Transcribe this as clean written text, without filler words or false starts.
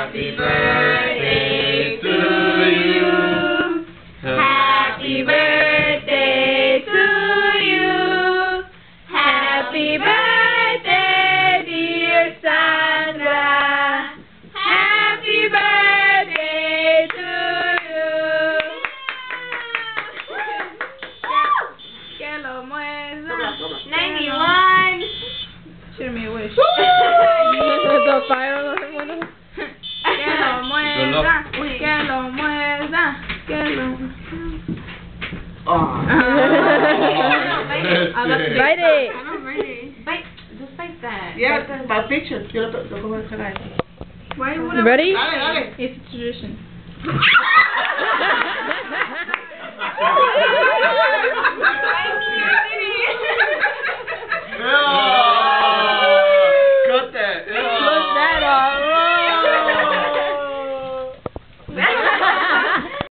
Happy birthday to you. Happy birthday to you. Happy birthday, dear Xandra. Happy birthday to you. Que lo muerda. 91. Shoot me a wish. The fire on the window. Que lo muerda. Que lo muerda. Que lo Bite it. Bite. Just bite that. Yeah, para picture. Yo lo cojo en el canal. Why would You ready? Dale, dale. It's a tradition. Yeah.